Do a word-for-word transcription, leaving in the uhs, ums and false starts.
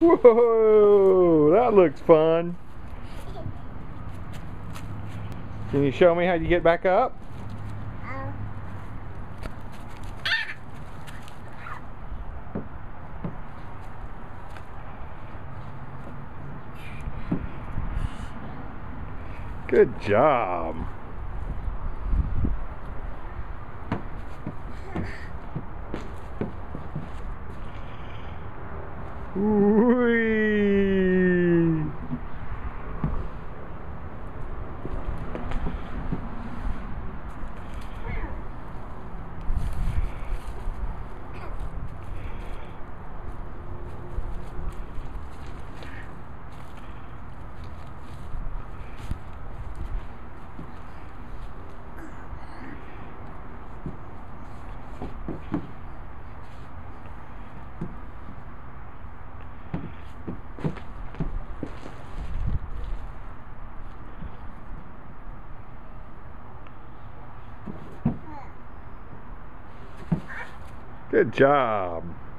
Whoa, that looks fun. Can you show me how you get back up? Good job. Whee! Good job.